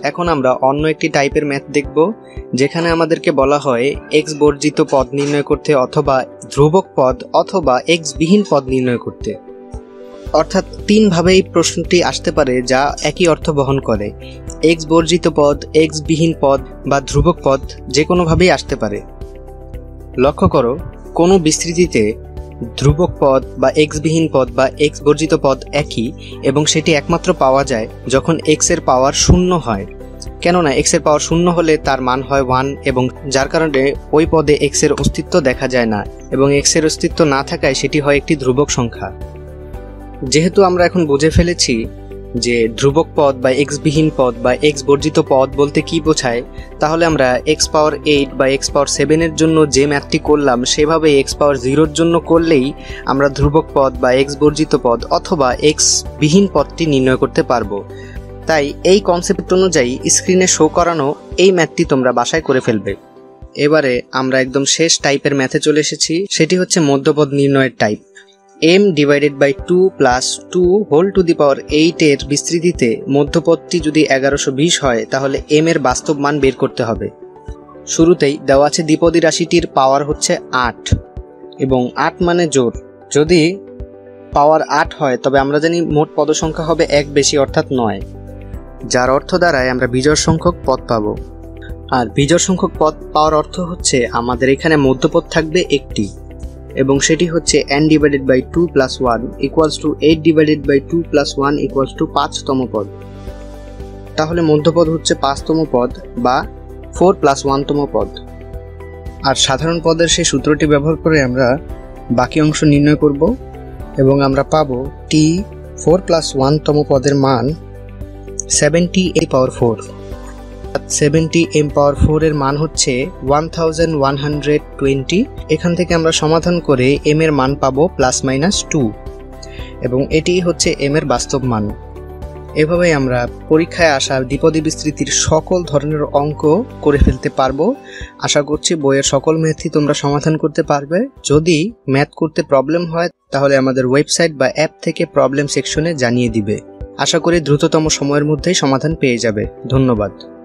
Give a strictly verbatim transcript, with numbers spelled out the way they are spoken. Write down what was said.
এখন আমরা অন্য একটি টাইপের ম্যাথ দেখব, যেখানে আমাদেরকে বলা হয় এক্স বর্জিত পদ নির্ণয় করতে অথবা ধ্রুবক পদ অথবা এক্স বিহীন পদ নির্ণয় করতে। অর্থাৎ তিনভাবে এই প্রশ্নটি আসতে পারে যা একই অর্থ বহন করে। এক্স বর্জিত পদ, এক্স বিহীন পদ বা ধ্রুবক পদ যে কোনোভাবেই আসতে পারে। লক্ষ্য করো, কোনো বিস্তৃতিতে ধ্রুবক পদ বা এক্স বিহীন পদ বা এক্স বর্জিত পদ একই, এবং সেটি একমাত্র পাওয়া যায় যখন এক্স এর পাওয়ার শূন্য হয়। কেননা এক্স এর পাওয়ার শূন্য হলে তার মান হয় ওয়ান, এবং যার কারণে ওই পদে এক্স এর অস্তিত্ব দেখা যায় না, এবং এক্স এর অস্তিত্ব না থাকায় সেটি হয় একটি ধ্রুবক সংখ্যা। যেহেতু আমরা এখন বুঝে ফেলেছি যে ধ্রুবক পদ বা এক্স বিহীন পদ বা এক্স বর্জিত পদ বলতে কি বোঝায়, তাহলে আমরা এক্স পাওয়ার এইট বা এক্স পাওয়ার সেভেনের জন্য যে ম্যাথটি করলাম সেভাবে এক্স পাওয়ার জিরোর জন্য করলেই আমরা ধ্রুবক পদ বা এক্স বর্জিত পদ অথবা এক্স বিহীন পদটি নির্ণয় করতে পারবো। তাই এই কনসেপ্ট অনুযায়ী স্ক্রিনে শো করানো এই ম্যাথটি তোমরা বাসায় করে ফেলবে। এবারে আমরা একদম শেষ টাইপের ম্যাথে চলে এসেছি, সেটি হচ্ছে মধ্যপদ নির্ণয়ের type. m divided by two plus two whole to the power eight এর বিস্তৃতিতে মধ্যপদটি যদি এগারোশো বিশ হয় তাহলে m এর বাস্তব মান বের করতে হবে। শুরুতেই দেওয়া আছে দ্বিপদী রাশিটির পাওয়ার হচ্ছে আট, এবং আট মানে জোড়। যদি পাওয়ার আট হয় তবে আমরা জানি মোট পদ সংখ্যা হবে এক বেশি অর্থাৎ নয়, যার অর্থ দ্বারায় আমরা বিজোড় সংখ্যক পদ পাবো। আর বিজোড় সংখ্যক পদ পাওয়ার অর্থ হচ্ছে আমাদের এখানে মধ্যপদ থাকবে একটি, এবং সেটি হচ্ছে n divided by two plus one equals to eight divided by two plus one equals to পাঁচতম পদ। তাহলে মধ্যপদ হচ্ছে পাঁচতম পদ বা ফোর প্লাস ওয়ানতম পদ। আর সাধারণ পদের সেই সূত্রটি ব্যবহার করে আমরা বাকি অংশ নির্ণয় করব, এবং আমরা পাবো টি ফোর প্লাস ওয়ানতম পদের মান seventy a power four. Seventy M power four এর মান হচ্ছে one thousand one hundred twenty. এখান থেকে আমরা সমাধান করে এম এর মান পাবো প্লাস মাইনাস টু, এবং এটি হচ্ছে এম এর বাস্তব মান। এভাবেই আমরা পরীক্ষায় আসা দ্বিপদী বিস্তৃতির সকল ধরনের অঙ্ক করে ফেলতে পারবো। আশা করছি বইয়ের সকল ম্যাথই তোমরা সমাধান করতে পারবে। যদি ম্যাথ করতে প্রবলেম হয় তাহলে আমাদের ওয়েবসাইট বা অ্যাপ থেকে প্রবলেম সেকশনে জানিয়ে দিবে। আশা করি দ্রুততম সময়ের মধ্যেই সমাধান পেয়ে যাবে। ধন্যবাদ।